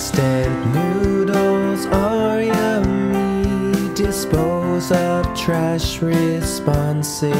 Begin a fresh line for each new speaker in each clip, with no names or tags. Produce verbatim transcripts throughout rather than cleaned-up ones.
Instant noodles are yummy. Dispose of trash responsibly.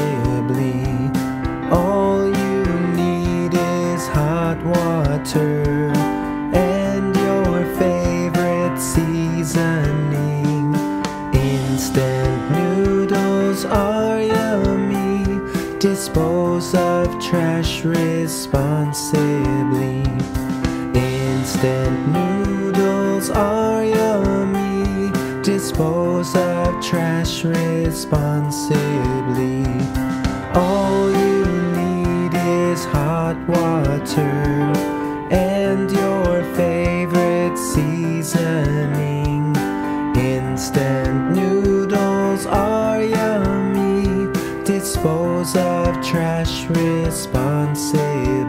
All you need is hot water and your favorite seasoning. Instant noodles are yummy. Dispose of trash responsibly. Instant noodles are yummy. Dispose of trash responsibly. All you need is hot water and your favorite seasoning. Instant noodles are yummy. Dispose of trash responsibly.